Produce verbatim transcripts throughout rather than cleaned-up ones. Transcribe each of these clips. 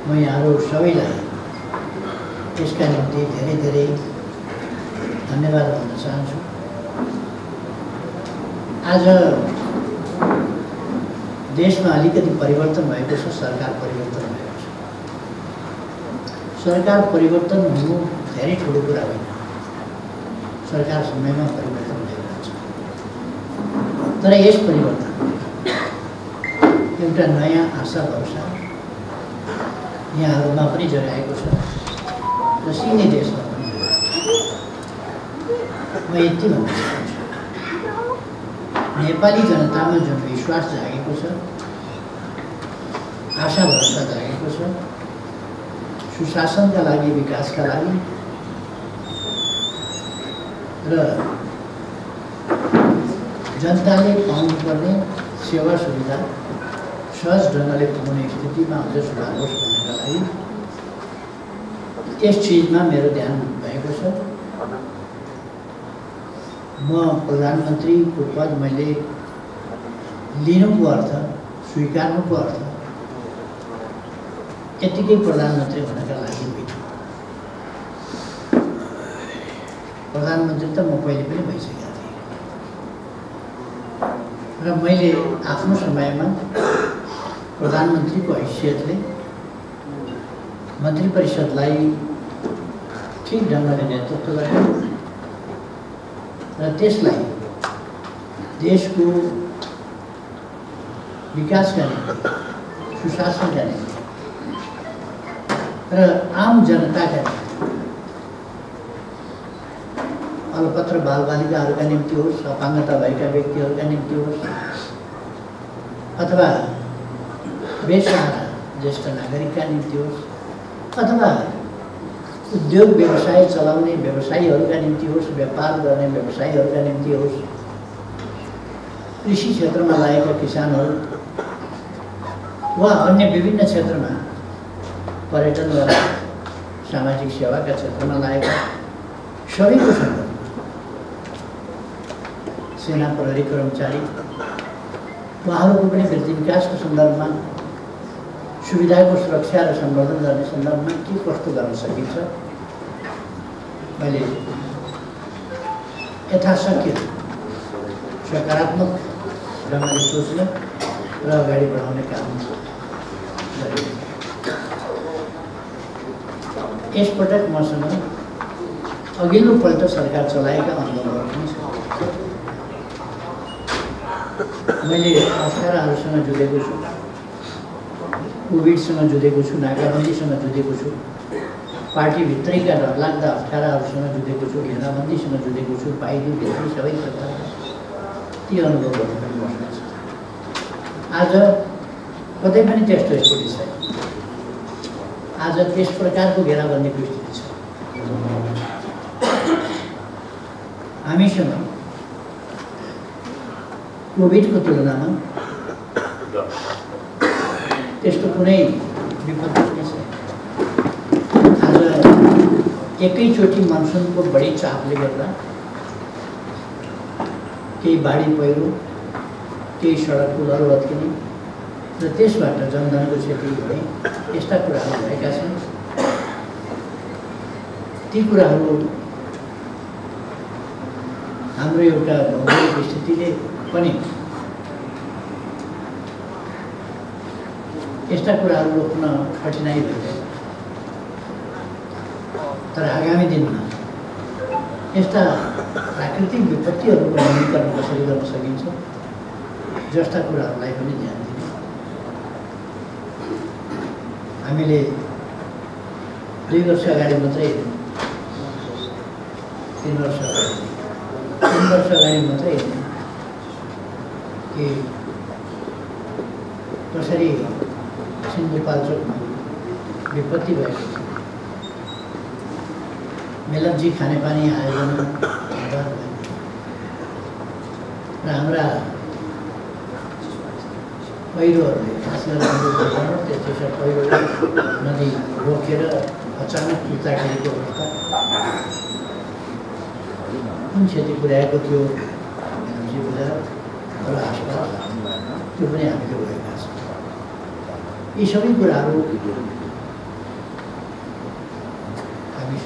म यहाँहरू सबैलाई यसका निम्ति धेरै धेरै धन्यवाद भन्न चाहन्छु। आज देशमा अलिकति परिवर्तन भएको छ, सरकार परिवर्तन भएको छ। सरकार परिवर्तन हुनु धेरै ठुलो कुरा होइन, सरकार समयमा परिवर्तन भइरहेछ। तर यस परिवर्तन एउटा नयाँ आशा भरोसा यहाँहरूमा पनि जगाएको छ र सिङ्गे देशमा पनि। म यति भन्न चाहन्छु, नेपाली जनतामा जुन विश्वास जागेको छ, आशा भरोसा जागेको छ, सुशासनका लागि, विकासका लागि र जनताले पाउनुपर्ने सेवा सुविधा सहज ढङ्गले पुग्ने स्थितिमा अझ सुधार होस् भन्नका लागि यस चिजमा मेरो ध्यान भएको छ। म प्रधानमन्त्रीको पद मैले लिनुको अर्थ, स्वीकार्नुको अर्थ यतिकै प्रधानमन्त्री हुनका लागि होइन। प्रधानमन्त्री त म पहिले पनि भइसकेका थिएँ र मैले आफ्नो समयमा प्रधानमन्त्रीको हैसियतले मन्त्री परिषदलाई ठिक ढङ्गले नेतृत्व गरेँ र त्यसलाई देशको विकासका निम्ति, सुशासनका निम्ति र आम जनताका निम्ति, अल्पत्र बालबालिकाहरूका निम्ति होस्, अपाङ्गता भएका व्यक्तिहरूका निम्ति होस्, अथवा बेसहारा ज्येष्ठ नागरिकका निम्ति होस्, अथवा उद्योग व्यवसाय चलाउने व्यवसायीहरूका निम्ति होस्, व्यापार गर्ने व्यवसायीहरूका निम्ति होस्, कृषि क्षेत्रमा लागेका किसानहरू वा अन्य विभिन्न क्षेत्रमा पर्यटन वा सामाजिक सेवाका क्षेत्रमा लागेका सबैको सन्दर्भमा, सेना प्रहरी कर्मचारी उहाँहरूको पनि वृद्धि विकासको सन्दर्भमा, सुविधाको सुरक्षा र सम्वर्धन गर्ने सन्दर्भमा के कस्तो गर्न सकिन्छ, मैले यथाशक्य सकारात्मक ढङ्गले सोच्ने र अगाडि बढाउने काम गरेँ। यसपटक मसँग अघिल्लोपल्ट सरकार चलाएका अनुभवहरू पनि छ। मैले अप्ठ्याराहरूसँग जुधेको छु, कोभिडसँग जुधेको छु, नाकाबन्दीसँग जुधेको छु, पार्टीभित्रैका डरलाग्दा अप्ठ्याराहरूसँग जुधेको छु, घेराबन्दीसँग जुधेको छु, बाहिरी भित्री सबै प्रकारका ती अनुभवहरू पनि मसँग छ। आज कतै पनि त्यस्तो स्थिति छैन। आज त्यस प्रकारको घेराबन्दीको स्थिति छ। हामीसँग कोभिडको तुलनामा त्यस्तो कुनै विपत्ति पनि छैन। आज एकैचोटि मनसुनको बढी चापले गर्दा केही बाढी पहिरो, केही सडक पुलहरू भत्किने र त्यसबाट जनधनको क्षति हुने यस्ता कुराहरू भएका छन्। ती कुराहरू हाम्रो एउटा भौगोलिक स्थितिले पनि यस्ता कुराहरू रोक्न कठिनाइ भइरहेछ। तर आगामी दिनमा यस्ता प्राकृतिक विपत्तिहरूको न्यूनीकरण कसरी गर्न सकिन्छ जस्ता कुराहरूलाई पनि ध्यान दिने। हामीले दुई वर्ष अगाडि मात्रै, तिन वर्ष अगाडि तिन वर्ष अगाडि मात्रै कि कसरी सिन्धुपाल्चोकमा विपत्ति भएको छ, मेलम्ची खानेपानी आयोजना र हाम्रा पहिरोहरूले, खास गरेर त्यसो पहिरो नदी रोकेर अचानक पुर्ताखेरिको अवस्था कुन क्षति पुर्याएको थियो मेलम्ची बजार र आसपास, त्यो पनि हामीले भएका छौँ। यी सबै कुराहरू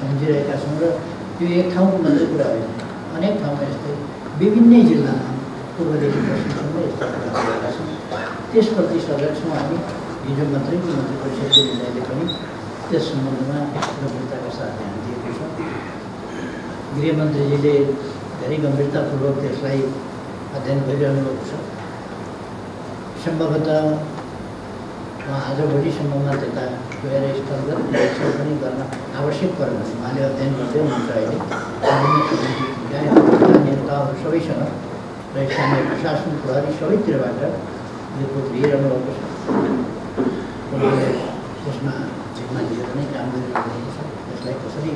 सम्झिरहेका छौँ र यो एक ठाउँको मात्रै कुरा होइन, अनेक ठाउँमा यस्तै विभिन्नै जिल्लामा पूर्वदेखि पश्चिमसम्म यस्ता कुरा भएका छन्। त्यसप्रति सजग छौँ हामी। हिजो मात्रैको मन्त्री परिषदको निर्णयले पनि त्यस सम्बन्धमा गम्भीरताका साथ ध्यान दिएको छ। गृहमन्त्रीजीले धेरै गम्भीरतापूर्वक त्यसलाई अध्ययन गरिरहनु भएको छ। सम्भवतः उहाँ आज भोलिसम्ममा त्यता गएर स्थलगत निरीक्षण पनि गर्न आवश्यक पऱ्यो भने उहाँले अध्ययन गर्दै हुनुहुन्छ। अहिले स्थानीय तहहरू सबैसँग र स्थानीय प्रशासन प्रहरी सबैतिरबाट रिपोर्ट लिइरहनु भएको छ। उहाँले त्यसमा जिम्मा लिएर नै काम गरिरहनु भएको छ। यसलाई कसरी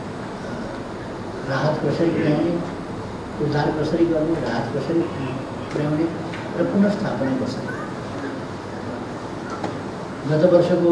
राहत कसरी पुर्याउने, उद्धार कसरी गर्ने, राहत कसरी पुर्याउने र पुनर्स्थापना कसरी। गत वर्षको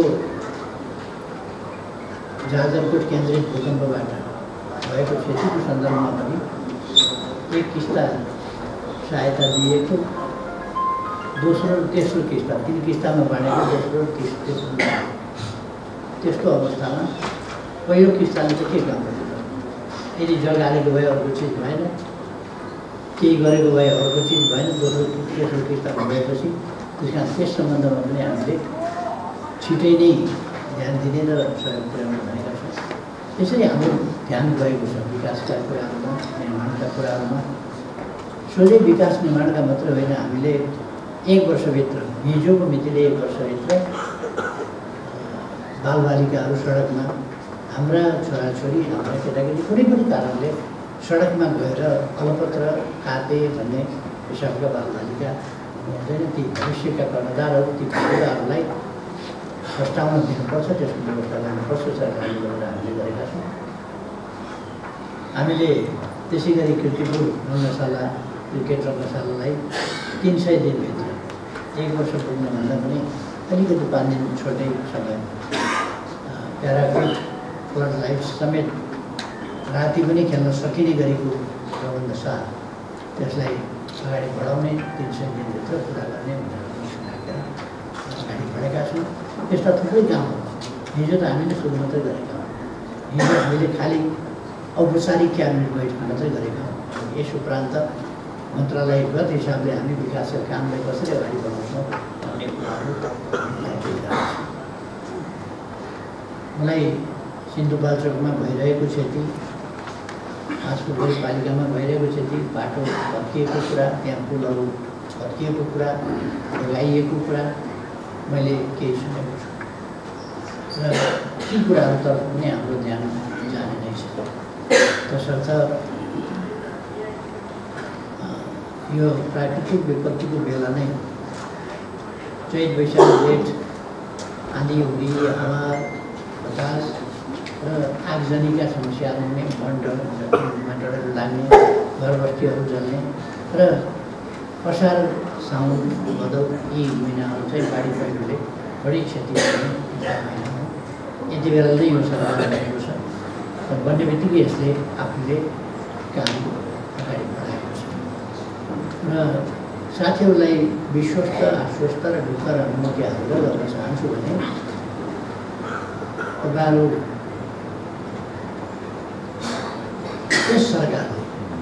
जाजरकोट केन्द्रित भूकम्पबाट भएको क्षतिको सन्दर्भमा पनि एक किस्ता सहायता दिएको, दोस्रो र तेस्रो किस्ता तिन किस्तामा बाँडेको दोस्रो र तेस्रो त्यस्तो अवस्थामा पहिलो किस्ताले चाहिँ के काम गर्नु? यदि जग हालेको भए अर्को चिज भएन, केही गरेको भए अर्को चिज भएन, दोस्रो तेस्रो किस्तामा भएपछि त्यस कारण त्यस सम्बन्धमा पनि हामीले छिटै नै ध्यान दिने र सहयोग पुर्याउन भनेका छौँ। त्यसरी हाम्रो ध्यान गएको छ विकासका कुराहरूमा, निर्माणका कुराहरूमा। सोझै विकास निर्माणका मात्र होइन, हामीले एक वर्षभित्र, हिजोको मितिले एक वर्षभित्र बालबालिकाहरू सडकमा, हाम्रा छोराछोरी, हाम्रा केटाकेटी कुनै पनि कारणले सडकमा गएर अलपत्र काते भन्ने हिसाबका बालबालिका हुँदैन। ती भविष्यका कर्णधारहरू, ती परिवारहरूलाई फस्टाउन दिनुपर्छ, त्यसको व्यवस्था गर्नुपर्छ। सरकारले गरेर हामीले गरेका छौँ। हामीले त्यसै गरी किर्तिपुर रङ्गशाला, क्रिकेट रङ्गशालालाई तिन सय दिनभित्र, एक वर्ष पुग्नुभन्दा पनि अलिकति पाँच दिन छोटै समय प्याराफिट फ्लड लाइट्स समेत राति पनि खेल्न सकिने गरेको प्रबन्ध साथ त्यसलाई अगाडि बढाउने, तिन सय दिनभित्र पुरा गर्ने भनेर राखेर अगाडि बढेका छौँ। यस्ता थुप्रै कामहरू हिजो त हामीले सुरु मात्रै गरेका हौँ। हिजो हामीले खालि औपचारिक क्याबिनेट बैठक मात्रै गरेका हौँ। यस उपरान्त मन्त्रालयगत हिसाबले हामी विकासका कामलाई कसरी अगाडि बढाउँछौँ भन्ने कुराहरू मलाई सिन्धुपाल्चोकमा भइरहेको क्षति, आजको गैरपालिकामा भइरहेको क्षति, बाटो भत्किएको कुरा, त्यहाँ पुलहरू भत्किएको कुरा, लगाइएको कुरा मैले केही सुनेको छु र ती कुराहरूतर्फ पनि हाम्रो ध्यान जाने नै छ। तसर्थ यो प्राकृतिक विपत्तिको बेला नै चैत वैशाख जेठ आँधी हुरी हावा बतास र आगजनीका समस्याहरू नै वनमा डढेर लाग्ने, घरबस्तीहरू जल्ने र असार साउन भदौ यी महिनाहरू चाहिँ बाढी पहिरोले बढी क्षति गर्ने महिना हो। यति बेला नै यो सरकार रहेको छ र बन्ने बित्तिकै यसले आफूले काम अगाडि बढाएको छ। र साथीहरूलाई विश्वस्त, आश्वस्त र ढुक्क र अनुमति हालेर गर्न चाहन्छु भने तपाईँहरू यस सरकारले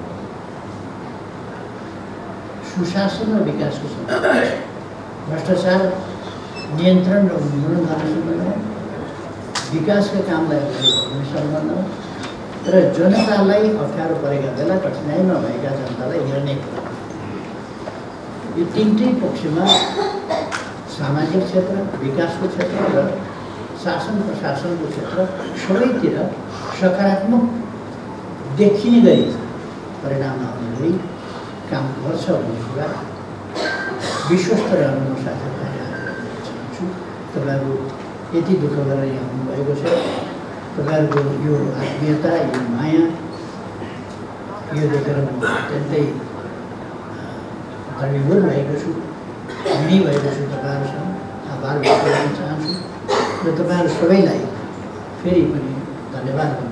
सुशासन र विकासको सम्बन्ध, भ्रष्टाचार नियन्त्रण र उन्मूलन गर्ने सम्बन्धमा, विकासका कामलाई अगाडि बढाउने सम्बन्धमा र जनतालाई अप्ठ्यारो परेका बेला, कठिनाइमा भएका जनतालाई हेर्ने कुरा, यो तिनटै पक्षमा सामाजिक क्षेत्र, विकासको क्षेत्र र शासन प्रशासनको क्षेत्र सबैतिर सकारात्मक देखिने गरी परिणाम आउने गरी काम गर्छ भन्ने कुरा विश्वस्त रहनु म साथीहरूलाई चाहन्छु। तपाईँहरू यति दुःख गरेर यहाँ आउनुभएको छ, तपाईँहरूको यो आत्मीयता, यो माया, यो देखेर म अत्यन्तै धर्मीभूत भएको छु, ऋणी भएको छु। तपाईँहरूसँग आभार व्यक्त गर्न चाहन्छु र तपाईँहरू सबैलाई फेरि पनि धन्यवाद।